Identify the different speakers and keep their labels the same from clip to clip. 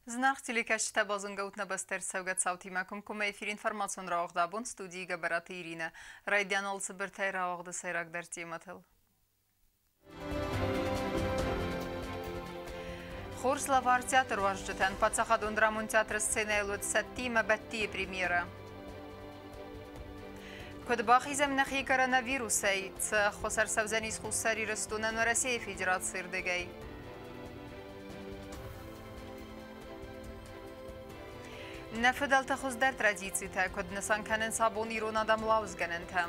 Speaker 1: Знах телекашта базынгаутна бастер саугат саути макум кума эфир информацион рауғдабун студии габараты Ирина. Райдян олсы бір тай рауғды сайрагдар тематыл. Хорславар театр важжытан Пацахадун драмун театры сценайлуд саттима бәтти премьера. Кодбах изамнахи коронавирусай ц хосар савзанис хуссари растунан Россия Федерации ирдегай. نفدل تخوز در ترادیسی تا کد نسان کنن سابونی رو ندم لاوز گنن تا.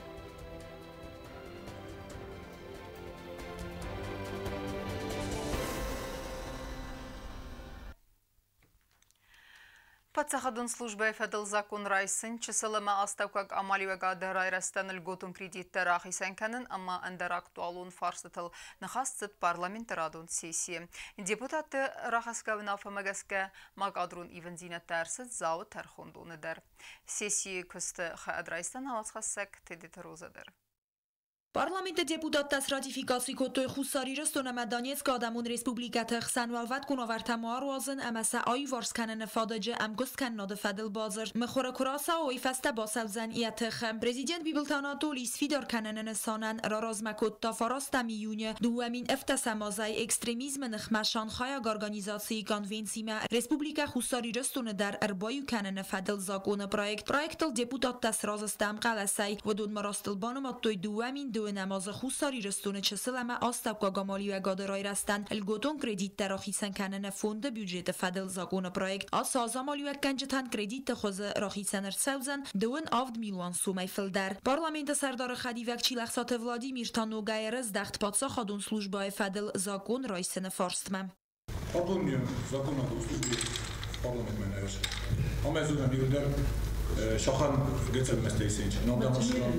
Speaker 1: Подсахадун службы федел закон райсын чисылыма астаукак амалиуэга дырай растан льготун кредитті рахисан канын, амма андер актуалун фарсытыл нахастыт парламентарадун сессия. Депутаты рахаскавына фамагаска магадрун ивензина тарсыт зау тархундуныдыр. Сессия күсті хадрайстан аласхассак тедетерозадыр.
Speaker 2: Parlamentul deputatas ratifikacji kotoy khusari rastona Donetsk adamon respublikata xsanvalvat kunovarta marwazın amasa ayvars kanen fadaje amgust kanada fadel bazar mkhora kurasa o ifasta basavzan iyatkh prezident bibiltanato lisfidar kanen sanan rarazmakot ta farasta miyunya duamin eftasamazay ekstremizm nkhmashan khayag organizatsiyi konvensima respublika khusari rastona dar arbayu kanen fadel zakon proyektal deputatas razastam qalasay vodun marastil banamatoy duamin نماز خوستاری رستون چسلمه آستاب گامالی و گادرای رستن الگوتون کردیت تراخیسن کنن فوند بیوجت فدل زاگون پروژه آسازا مالی و کنجتان کردیت خوز راخیسن ارسوزن دون آفد میلیون سومی فلدر پارلمنت سردار خدی وکچی لحظات ولادیمیر تانوگایرز دخت پادسا خادون سلوجبای فدل زاگون رایسن فارستمم.
Speaker 3: Подобные законы о службе парламент меняется. А мы сюда бьюдер шахан гецельместе исенч. Но да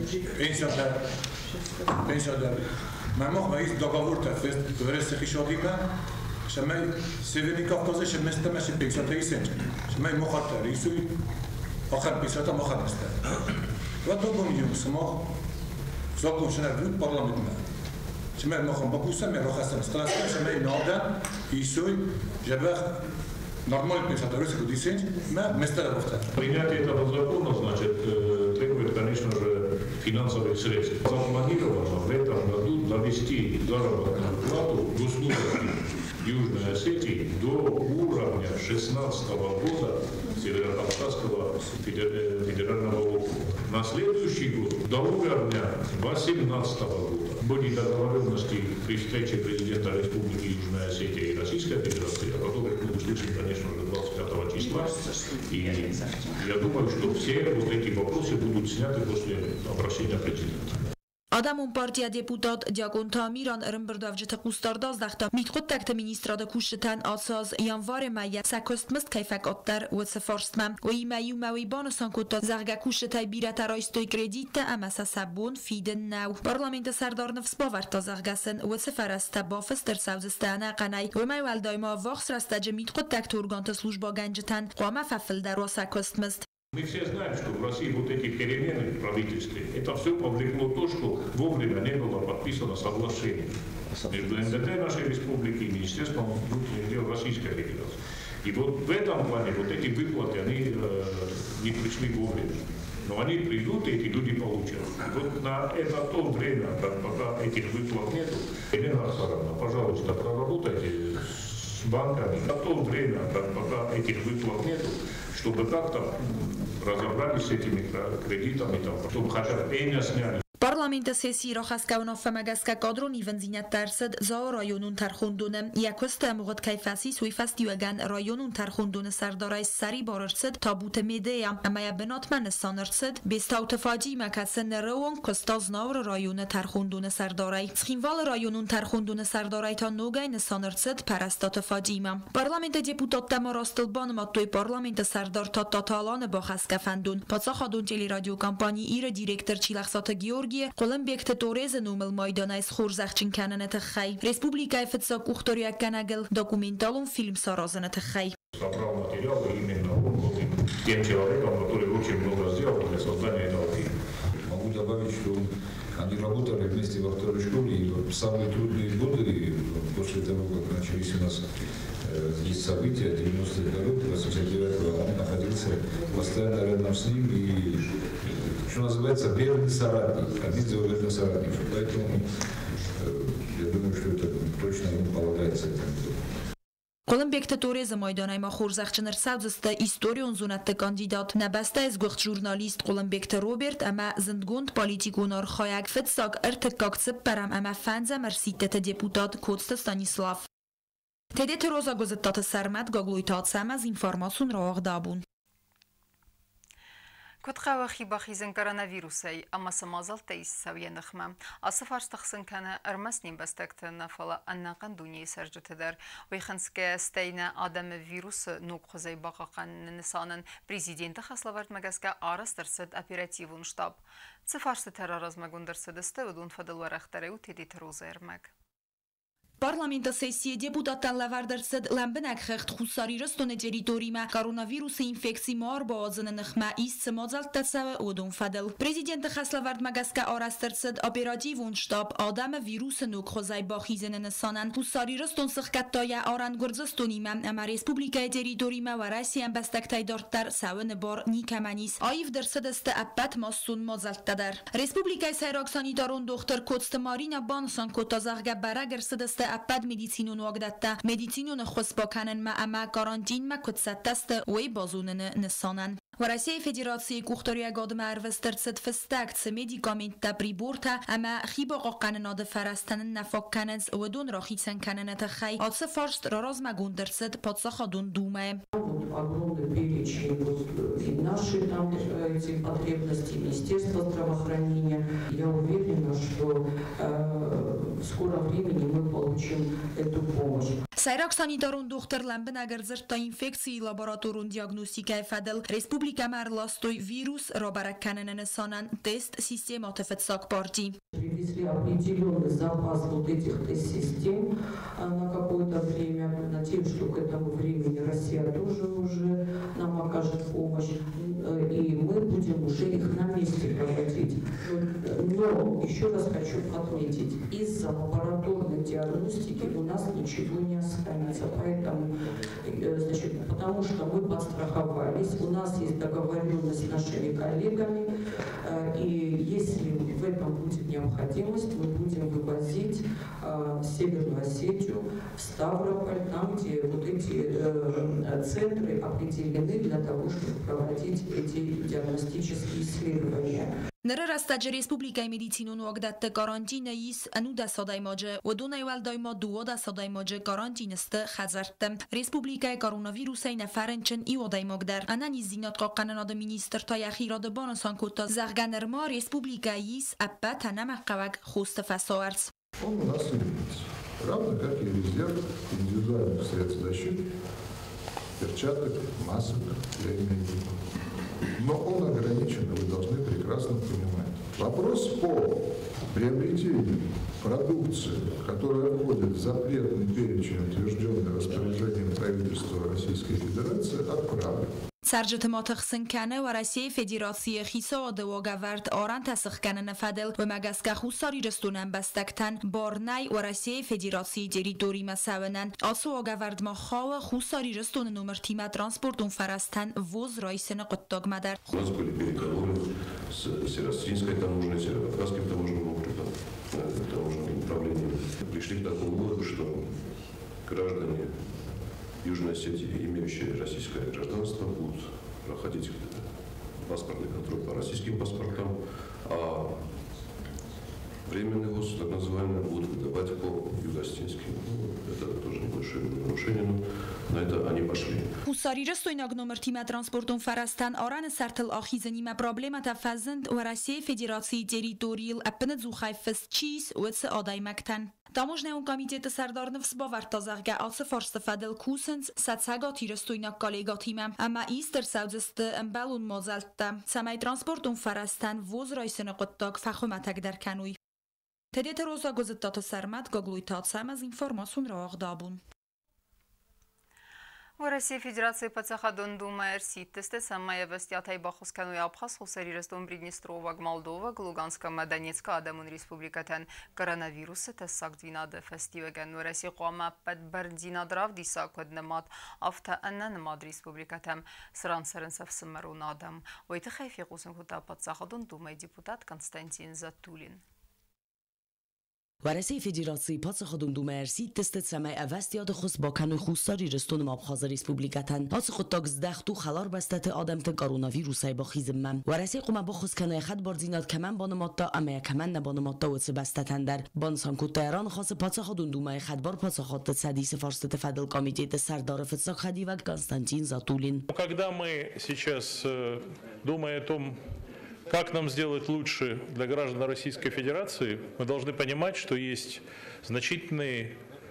Speaker 3: пенсионер. Мамох маис договор тафест верес хишадима. Шамай Северный Кавказе шеместаме ше пенсионер исенч. Шамай мохатар исуй ахар писата мохатаста. Вот добомью смог закон шнабрут парламент. Шамай мохам бакусам рохасам страстам шамай надан исуй жабах нормальный пенсионер исенч. Место работа.
Speaker 4: Принятие этого закона, значит, требует, конечно же, финансовых средств. Запланировано в этом году довести заработную плату в услугах Южной Осетии до уровня 2016 года Северо-Кавказского федерального округа. На следующий год до уровня 2018 года. Были договоренности при встрече президента Республики Южная Осетия и Российской Федерации, о которых мы услышим, конечно же, 25 числа. И я думаю, что все вот эти вопросы будут сняты после обращения президента.
Speaker 2: Adamon partiya deputat Diakon Tamiran rmbrdavjeta qustardaz daxta mitqut takta ministrada kushtan asaz yanvar maya sakostmist kayfak ottar و سفارستم و ایمایو مویبان سانکوتا زغگا kushtai birata raistoy kredita amasa sabun fiden nau parlament sardar nefs bavarta zغگسن و سفرasta bafester savzistana qanay و maywal daima vaxs rastaje mitqut takta organta служба ganjtan qama fafil dar و sakostmist.
Speaker 4: Мы все знаем, что в России вот эти перемены в правительстве, это все повлекло то, что вовремя не было подписано соглашение между МВД нашей республики и Министерством внутренних дел Российской Федерации. И вот в этом плане вот эти выплаты, они не пришли вовремя. Но они придут, и эти люди получат. Вот на это то время, пока этих выплат нету, Елена Арсаровна, пожалуйста, проработайте с банками на то время, пока этих выплат нету, чтобы как-то разобрались с этими кредитами, чтобы хотя бы пеня сняли.
Speaker 2: Parlament sesi rahaskavna famagaska kadron ivenzinat tarsad za rayonun tarxundunum yakost amgod kayfasi suifastiyugan rayonun tarxundun sardaray sari bararsid tabut medeya amaya benatman sanarsid bestaut faji makasen rawon kostaz navr rayon tarxundun sardaray sxinval rayonun tarxundun sardaray ta nogayn sanarsid parastat fajima parlament deputat tamarastilban matoy parlament sardar tatalan bahaskafandun patsakhadun tele radio kampani ira direktor chilaxsat georg قلم بیکت تورز نومل مایدانای خورزخچین کنن تخی республика ФЦ кухтория канагел документалун фильм саразана тхай.
Speaker 4: Собрал материалы именно он был тем человеком, который очень много сделал для создания этого фильма.
Speaker 3: Могу добавить, что они работали вместе во второй школе, и в самые трудные годы, после того, как начались у нас
Speaker 5: есть события 90-х годов, 89-го, он находился постоянно рядом с ним и, что называется, верный соратник, обидел верный соратник. Поэтому я думаю, что это точно ему полагается.
Speaker 2: Կոլմբեկտը տորեզը մոյդոնայմա խորզախճնր սավձստը իստորիոն զունատը կանդիդատ նաբաստա ես գողտ ժուրնալիստ Կոլմբեկտը Ռոբերտ əmə zındgond politikунор խոյակ ֆտսակ ըրթկակցը պարամ əmə ֆանզə մրսիտետը deputat Կոստը Ստանիսլավ. Թեդեթը ռոզագոզտատը սարմատ գոգլույթատ սամազ ինվորմասուն ռող դաբուն.
Speaker 1: كتخوا خيباخيزن كوروnavirusي أما سمازل تيس سوية نخمة أصفارس تخسن كان أرمسنين بستكتن فلا أنقن دوني سرجة در ويخنسك استينا آدم فيروس نوق خزي باقاقن نسانن بريزيدين تخصلوارد مجازك آرس درسد أبيراتيفون شتاب سفارس ترارز مگون درسد استودون فدل ورختره و تدي تروزير مگ
Speaker 2: Parlamenta sesiye deputattan lavardırsid lambınak xext xusari rastone teritorima koronavirusi infeksi mar bazını nıxma ist mazalt tasava odun fadel. Prezident xaslavard magaska arastırsid operativun ştab adamı virusu nuk xozay baxizene nesanan xusari raston sıxkattaya aran gurdzastonima ama respublika teritorima ve Rusiyan bastaktay darttar savın bar nikamanis ayıv dırsid ist appat massun mazalt tadar. Respublika sayrak sanitarun doktor Kotst Marina Bansan kotazagga baragirsid ist أبد مديسينون وقدتا مديسينون خصباكانن ما أما كارانتين ما كتستست وي بازونن نسانن ورسي فدراسي كوختاريا قاد مروسترسد فستاكت ميديكامنت بريبورتا أما خيبا قاقن ناد فرستن نفاق كنز ودون راخيسن كنن تخي عطس فارست راراز مگون درسد پادساخا دون دومه
Speaker 6: огромный перечень и наши там эти потребности Министерства здравоохранения. Я уверена, что в скором времени мы получим эту помощь.
Speaker 2: Сайрак санитарун доктор Ламбен агерзер та инфекции лабораторун диагностика фадел республика марластой вирус робаракканен несанан тест система тефетсак парти.
Speaker 6: Привезли определенный запас вот этих тест-систем на какое-то время. Надеюсь, что к этому времени Россия тоже уже нам окажет помощь. И мы будем уже их на месте проводить. Но еще раз хочу отметить, из-за лабораторной диагностики у нас ничего не останется. Поэтому, значит, потому что мы подстраховались, у нас есть договоренность с нашими коллегами, и если в этом будет необходимость, мы будем вывозить в Северную Осетию, в Ставрополь, там, где вот эти центры определены для того, чтобы проводить эти диагностические исследования.
Speaker 2: Nere rastaje Respublikaj medicínun ogdatte karantinais anuda sadajmaje و دو نیول دایما دو sadajmaje karantiniste خزرتم Respublikaj koronavirusai neferenchen i odajmagder anani zinat qaqqanan ad minister tay akhirad banasan kota zarganerma Respublikais appa tanamaqawak khost fasoarts.
Speaker 5: Он у нас имеется. Равно как и резерв индивидуальных средств защиты, перчаток, масок, я имею в виду. Но он ограничен, вы должны прекрасно понимать. Вопрос по приобретению продукции, которая входит в запретный перечень, утвержденный распоряжением правительства Российской Федерации, отправлен.
Speaker 2: سرجت ماتخسن کنه و رسیه فدراسی خیسا و گورد آران تسخ کنه نفدل و مگسکه خوصاری رستونن بستکتن بارنای و رسیه فدراسی تریتوری مساونن آسو و گورد ما خواه خوصاری رستون نمر تیم ترانسپورتون فرستن وز رایسن قطاق مدر.
Speaker 7: У нас были переговоры с Северо-Осетинской таможней, Северо-Кавказским таможенным округом, таможенным управлением. Пришли к такому выводу, что граждане Южной Осетии, имеющие российское гражданство, будут проходить паспортный контроль по российским паспортам, а временный ВОЗ, так называемый, будут выдавать по юго-осетинским. Это тоже небольшое нарушение, но на это они пошли.
Speaker 2: Хусари растойнак номер тима транспортун фарастан аран сартл ахизанима проблема тафазند و رسیه فدراسی تریتوریل اپند زوخای فست چیز و اتس آدای مکتن. Таможня комитета сардарнывс бавартазарга алсы форстафадел кусенс сацага тирестойнак коллегатима, ама истер саудзысты эмбалун мозалтта. Самай транспортун фарастан воз райсыны қыттак фахуматак дар кануй. Тедет роза гозыттаты сармат гаглуйтат сам аз информасун раах дабун.
Speaker 1: Россия Федерации Пацахадон думает ситесте самая вестятай бахускану и Абхаз хусари растом Приднестровак Молдова Луганска Донецка Адамун Республикатан коронавируса тесак двинады фестиваген Россия қоама подбардинадрав диса коднамат авто аннанамад Республикатам срансаренсов самарун Адам. Ойты хайфи қусын хута Пацахадон думает депутат Константин Затулин.
Speaker 8: ورسه فدراسیون پاسخ دومرسی تست سمای اوستیاد خص با کنو خوستاری رستون ابخاز ریسپوبلیکتن پاسخ تاگز دختو خلار بستت آدم ت کرونا ویروسای با خیزمم ورسه قوم با خص کنه خد باردینات کمن بانماتا اما کمن نبانماتا و بستتن در بانسان کو تهران خاص پاسخ دومای خدبار پاسخات سدیس فارست فدل کمیته سردار فتساق خدی و константин Затулин.
Speaker 4: Когда мы сейчас думаем о том, как нам сделать лучше для граждан Российской Федерации, мы должны понимать, что есть значительное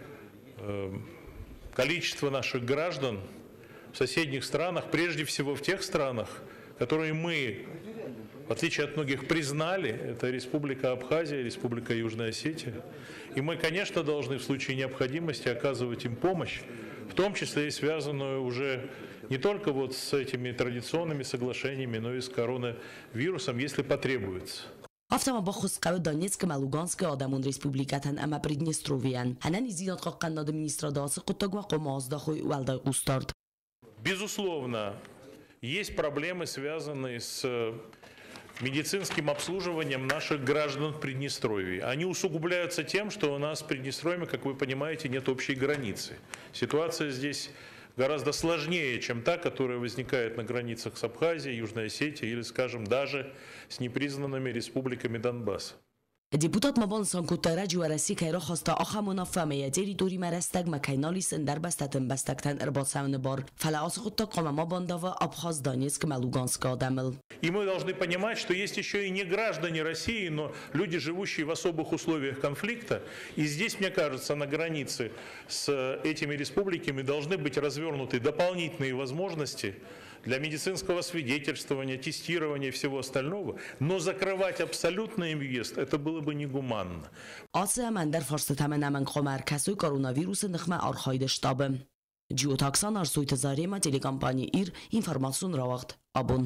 Speaker 4: количество наших граждан в соседних странах, прежде всего в тех странах, которые мы, в отличие от многих, признали. Это Республика Абхазия, Республика Южная Осетия. И мы, конечно, должны в случае необходимости оказывать им помощь, в том числе и связанную уже не только вот с этими традиционными соглашениями, но и с коронавирусом, если потребуется.
Speaker 8: افتما با خسقه دانیتسک ملوگانسک آدمون ریسپوبلیکتن اما پریدنستروویان هنن زینات قاقن ناد منیستراداس قطاق و قمازداخوی والدای قوستارد.
Speaker 4: Безусловно, есть проблемы, связанные с медицинским обслуживанием наших граждан в Приднестровье. Они усугубляются тем, что у нас в Приднестровье, как вы понимаете, нет общей границы. Ситуация здесь гораздо сложнее, чем та, которая возникает на границах с Абхазией, Южной Осетией или, скажем, даже с непризнанными республиками Донбасса.
Speaker 8: Депутат مبانسان کترج ورسی که را خواسته آخمونا فهمیه تریتوری مرستگ مکینالیس اندر بستتن بستکتن ارباسمن بار فلعاس خودتا قامما بانداوا ابخاز دانیسک ملوگانسک آدمل.
Speaker 4: И мы должны понимать, что есть еще и не граждане России, но люди, живущие в особых условиях конфликта. И здесь, мне кажется, на границе с этими республиками должны быть развернуты дополнительные возможности для медицинского свидетельствования, тестирования и всего остального, но закрывать абсолютно им въезд, это было бы негуманно.
Speaker 8: آسه من در فارست تمن من قمر کسوی کرونا نخمه آرخایده شتابم. جیو تاکسان ارسوی تزاری ما تلیکامپانی ایر اینفرماسیون را وقت آبون.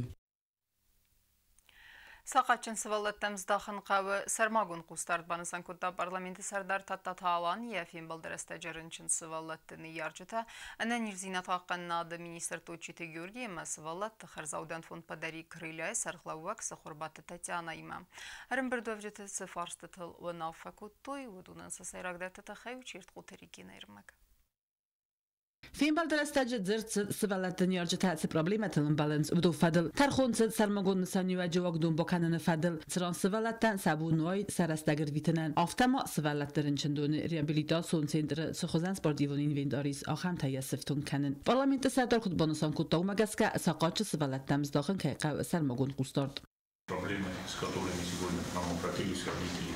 Speaker 1: Сақатчын сывалаттам здахын қавы сармагун қустард банысан кутта парламенті сардар таттаталан яфин балдырасты жарынчын сывалаттыны яржыта. Әнә нирзинат қаққан нады министр Точиты Георгий ема сывалатты Харзаудан фонд падари крыляй сархлауак сахурбаты Татьяна има. Әрін бір дөвжеті сыфарсты тыл унафа куттой удунан сасайрагдаты тахай учерт қутарикин айрмак.
Speaker 9: فين بالدرستاج زرت سبلت نيارج تاس проблемات الامبالانس بدو فضل ترخونس سرمگون نسانی و جواب دون بکنن فضل سران سبلتن سبونوی سرستاگر ویتنن افتما سبلت درنچندون ریابیلیتاسیون سنتر سخوزن سپاردیون اینونداریز آخام تایسفتون کنن پارلمنت سردار خود بانسان کتاو مگسکا ساقاچ سبلتم زداخن که قو سرمگون قوستارد.
Speaker 4: Проблемы, с которыми сегодня к нам обратились родители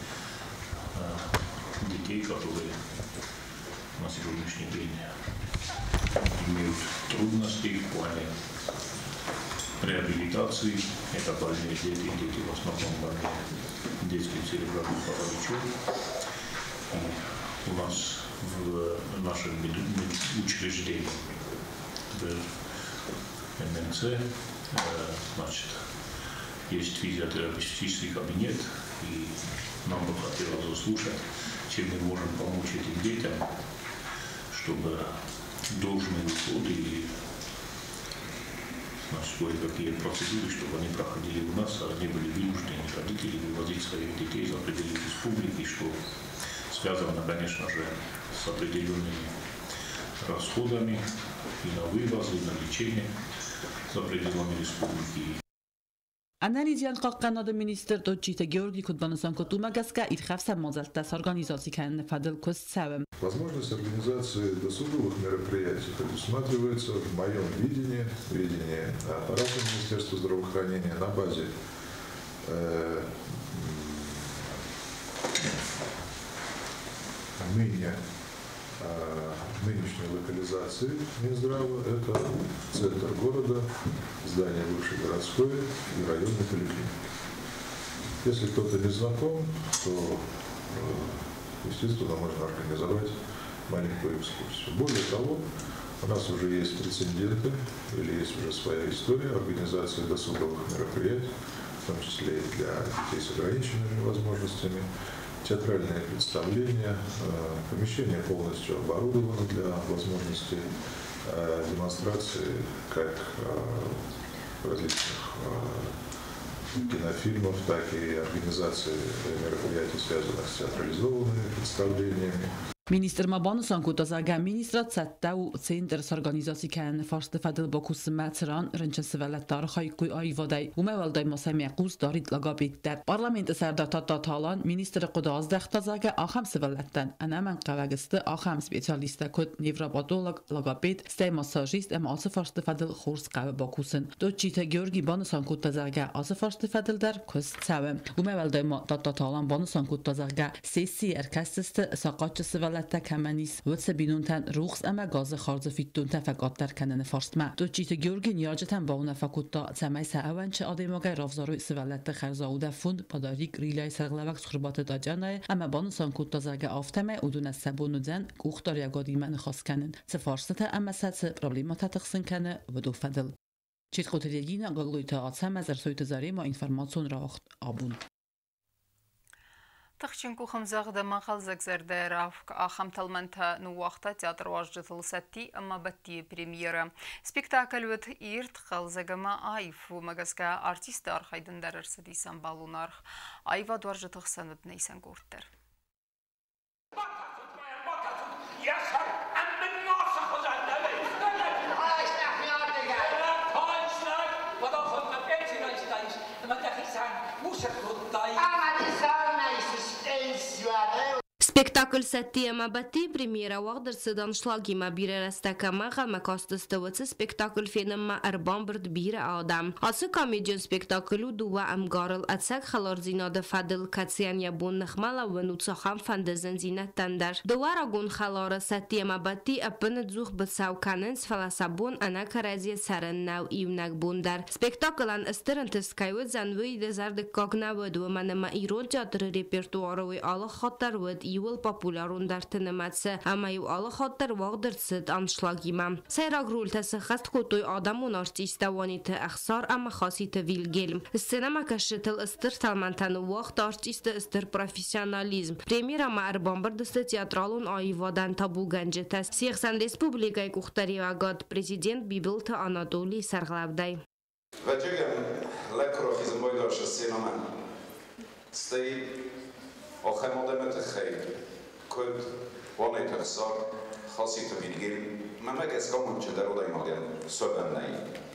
Speaker 4: детей, которые на сегодняшний день имеют трудности в плане реабилитации. Это больные дети, дети в основном больные детским церебральным параличом. И у нас в нашем учреждении, в МНЦ, значит, есть физиотерапевтический кабинет, и нам бы хотелось услышать, чем мы можем помочь этим детям, чтобы должные услуги и кое-какие процедуры, чтобы они проходили у нас, а не были вынуждены родители вывозить своих детей за пределы республики, что связано, конечно же, с определенными расходами и на вывоз, и на лечение за пределами республики.
Speaker 9: Analizyan qaqqanada minister Точиты Георгий Кудбанусан Котума Гаска и хавса мозалтас организации кен фадл костсавем.
Speaker 5: Возможность организации досуговых мероприятий предусматривается в моем видении аппарата Министерства здравоохранения на базе нынешней локализации Минздрава. Это центр города, здание бывшей городской и районной поликлиники. Если кто-то не знаком, то, естественно, можно организовать маленькую экскурсию. Более того, У нас уже есть прецеденты, или есть уже своя история организации досуговых мероприятий, в том числе и для детей с ограниченными возможностями, театральные представления, помещение полностью оборудовано для возможности демонстрации как различных кинофильмов, так и организации мероприятий, связанных с театрализованными представлениями.
Speaker 9: Minister Mabonson kutazaga administracja u Center z organizacji kan farst fadl bokus matran ręcze swelattar khaykuy ayvaday umawalday mosami qus darid lagabittar parlament sardar tatalan minister qudaz daxtazaga aham svelattan ana man qavagiste aham specialista kod nevropatolog lagabit stay massagist am as farst fadl khurs qav bokusin dochita Georgi Bonson kutazaga as farst fadl dar kus tsawam umawalday tatalan Bonson kutazaga sesi erkastiste saqatçı تکمنیس و سبینونتن روخس اما گاز خارج فیتون تفقات در کنن فارستما دو چیت گیورگی نیاجتن با اون فکوتا سمای ساوان چه آدماگای رافزاروی سوالت خرزاوده فوند پاداریک ریلای سرغلوک خربات داجانای اما بانو سانکوتا زاگه آفتمه ودون سبونو زن گوختار یگادی من خواست کنن سفارسته اما سات پروبلیمات تقسیم کنه و دو فدل چیت قطریگینا گلویتا آتسم از ارسویت زاری ما اینفرماسیون راخت آبون
Speaker 1: تخشنكو خمزاغ دما خلزك زرده رافك آخم تلمنتا نووقتا تياتر واجدتل ستي اما بطي بريميرا سبيكتاكل وط ايرت خلزاغما آيف ومغزكا ارتيست ارخايدن در ارسديسان بالونارخ آيفا دوارجتخ سند نيسان گورتر
Speaker 10: Спектакль «Сатема Бати» премьера вагдыр сыдан шлагима бире растакама ғалма кастыстывыцы спектакль фенемма арбамбырд бире адам. Асы комедион спектаклю дуа амгарыл атсак халар зинады фадыл кациан ябун нахмала вануца хам фандазен зинаттандар. Дуара гун халара «Сатема Бати» апын дзух бцау канын сфаласабун ана каразия саран нау ивнак бундар. Спектаклан ыстырын тыскайвыд занвы дезардык когнавыд выманама ирон театры репертуаровый алы хаттарвыд Ивол популярун дар тыныматсы, ама ю алы хаттар вагдырсыд аншлагима. Сайраг рултасы хаст кутой адамун артиста ваниты ахсар, ама хаситы вилгелм. Сценама кашытыл ыстыр талмантаны вақт артисты ыстыр профессионализм. Премьера ма арбамбырдысты театралун айвадан табу ганжетас. Сехсан республикай кухтаривагад президент Бибилта Анатолий Сарглавдай.
Speaker 11: Вачегам лекрохизм бойдоша синаман. Стоит آخه مادمت خیلی کد وانه تخسار خاصی تو بیلگیر من مگس کامون چه در اولای مادیم سوبم نهی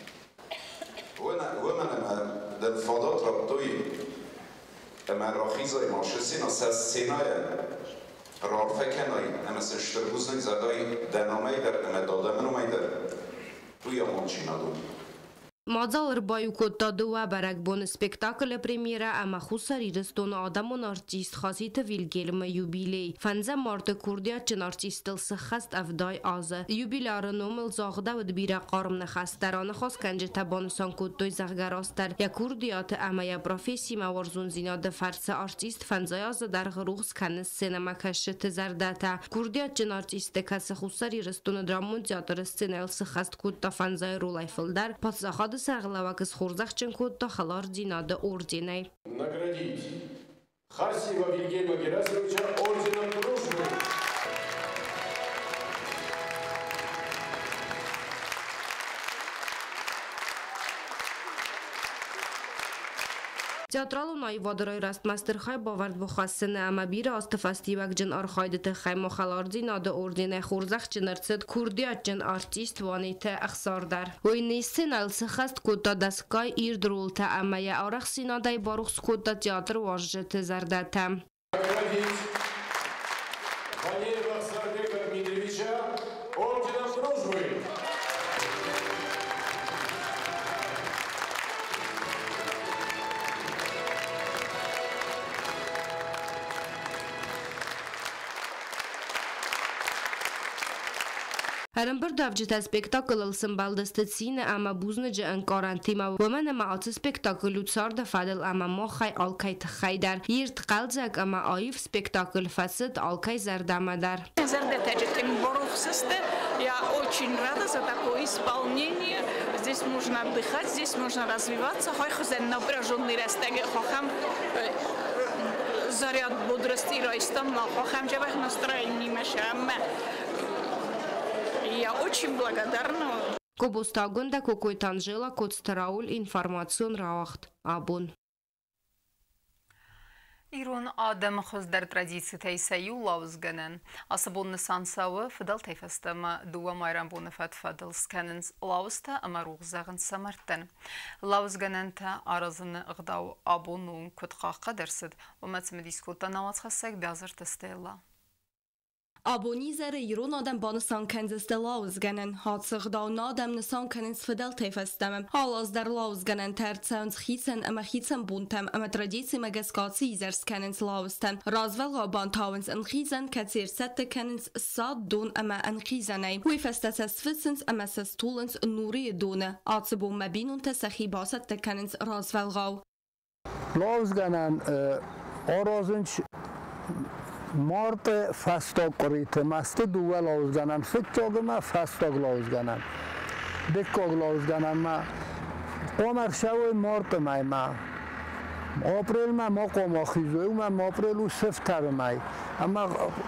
Speaker 11: و من در فادات رابطوی اما راخیزای ماشسین از سینای رارفه کنای اما سشترگوز نگزدای دنامه در اما دادمن اومه در توی آمانچی ندون
Speaker 10: Мадзал рбаю котта дуа барак бон спектакль премьера ама хусари рестон адамон артист хасита вилгелм юбилей фанза март курдия чин артистл схаст авдай аза юбилар номл загда ود بیره قارم نخستران خاص کنج تبانسان کودوی زغگراستر یا کوردیات اما یا پروفسی موارزون زیناد فرس ارتیست فنزایاز در غروغس کنس سینما کشت زردتا کوردیات جن ارتیست کس خسری رستون درامون تئاتر سینل سخست کود تا فنزای رولای فلدر پس خاد سرغلاوکس خورزخ چن کود تا خلار زیناد اوردینای
Speaker 12: نگردید خاصی و ویلگلم گراسویچا اوردینم дружбы.
Speaker 10: Театралун айвадырой растмастер хай бавард бухассыны ама бире асты фестивак джин архайдыты хай мохалардин ады ордине хурзах джинырцыд курдият джин артист ваните ахсардар. Уйнисин алсы хаст кута даскай ирдрулта ама я арах синадай барух скута театр важжеты зардата.
Speaker 12: Валерия Сарбека Дмитриевича орденом дружбы.
Speaker 10: هرنبر دافجت سپیکتاکل السنبالدستسین اما بوزنج انکارانتیما و من معاصر سپیکتاکل وصار دفعل اما ما خی آلکای تخیدر یرت قلزک اما آیف سپیکتاکل فسد آلکای زردامدر.
Speaker 13: زرده تجتیم بروخ سست Я очень рада за такое исполнение. Здесь можно отдыхать, здесь можно развиваться. Хойхузен напряженный растег, хохам заряд бодрости растам, хохам джавах настроение машам. Я очень благодарна.
Speaker 10: Кобустагунда Кокойтанжела Коцтарауль информацион Рауахт. Абун.
Speaker 1: Ирон Адам Хоздер традиции тайсаю лаузганен. Асабун несансауы фидал тайфастама дуа майран бунафат фадал сканенс лауста амарух заган самартен. Лаузганента аразын гдау абунун кутқаққа дерсид. Уматсым дискута намаз хасак бязар тестела.
Speaker 10: Abonnizer Iron adam banısan kendisi de lauzganen. Hatsıq da nadam nisan kendisi fidel teyfestemem. Halas der lauzganen tertsans xisen ama xisen buntam ama tradisi magaskatsi izers kendisi laustem. Razvel gaban tavens en xisen katsir sette kendisi sad don ama en xisenay. Hui festas es fissens ama ses tulens nuri done. Atsibum mabinun tesaxi baset te kendisi razvel gau.
Speaker 14: Lauzganen arazınç Mart fastag korite mast dual lauzganan fitjag ma fastag lauzganan bekog lauzganan ma omar shaw mart ma april ma qoma khizo ma april u seftar mai ama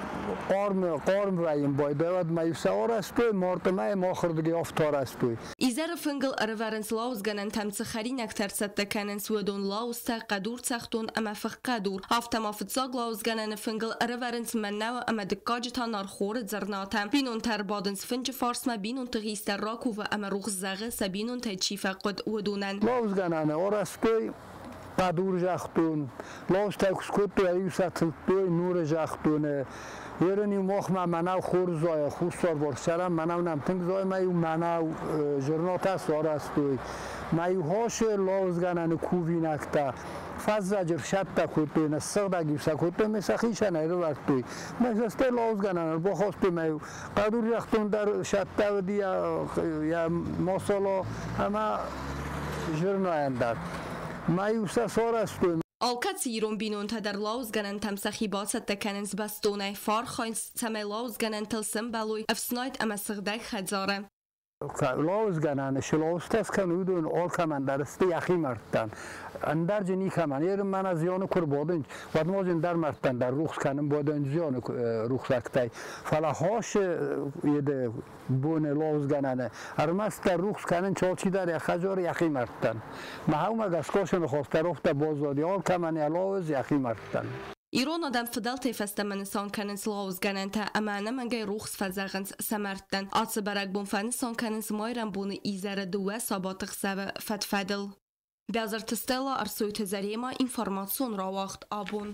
Speaker 14: qarm vayim boydavad ma yusarast mart ma mokhrdgi aftarast
Speaker 10: Izar fingel arvarens lauzganan tamts kharinak tersatte kanen swedon lausta qadur tsaxtun ama faqadur haftam aftsag lauzganan fingel arvarens mannaw ama dikkajitan arkhor zarnatam binun tarbadens finj farsma binun tgista rakuva ama rughzaga sabinun tchifa qad wedunan
Speaker 14: lauzganan oraspe qadur jaxtun lausta skutu ayusat nur jaxtun Yereni mochma manav khurzoy khusor borsara manav namting zoy mayu manav jurnota sorastoy mayu hosh lozganan kuvinakta fazajr shatta khutuna sagda gibsa khutuna mesakhishan ayrovartoy mesaste lozganan bo khoste mayu qadur yaxtun dar shatta dia ya mosolo ama jurnoyandar mayu sorastoy
Speaker 10: Alkat Iron binun tadar lauzganan tamsaxi basat tekanens bastonay farkhins tamay lauzganan tilsim balui afsnayt ama sigdag khadzare
Speaker 14: lauzganan shlovstas kanudun olkaman darsti yaxi martdan andar jini kaman yer mana ziyonu kurbodin vadmozin dar martdan dar rukhs kanim bodin ziyonu rukhsaktay fala hosh yede bone lauzganan armasta rukhs kanin cholchi dar khazor yaxi martdan mahuma gaskoshon khostarofta bozodi olkaman lauz yaxi martdan
Speaker 10: Iron adam fidel teyfestemen son kanens lauzganenta amana mangay rukhs fazagans samartdan atse barak bun fan son kanens moyran bunu izare duwa sabatıq save fatfadel Bazar testela arsoy tezarima informasyon rawaxt abun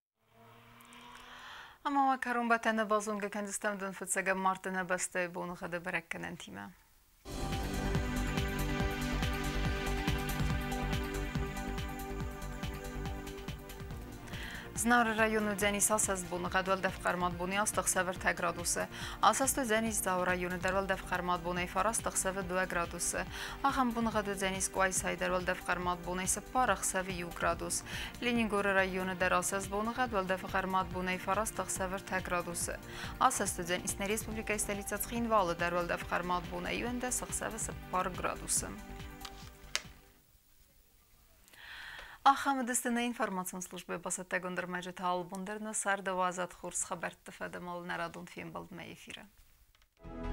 Speaker 1: Ama vakarun batana bazunga kendistemden fıtsaga martına bastı bunu kada bırakkanan tima. Знар району Дзянис асас буны гадвал дафқармат буны астық сәвір 10 градусы. Асасты Дзянис зау району дарвал дафқармат буны фар астық сәвір 2 градусы. Ағам буны гаду Дзянис Куайсай дарвал дафқармат буны парақ сәвір 1 градус. Ленингор району дар асас буны гадвал дафқармат буны фар астық сәвір 10 градусы. Асасты Дзянис на республика столица Цхинвалы дарвал дафқармат буны юэнда сық сәвір 10 градусы. Ахамдыстына информацион службы басатта гондырмайжы таал бундырны сарды вазат хурс хабарты фадамал нарадун фембалдма эфира.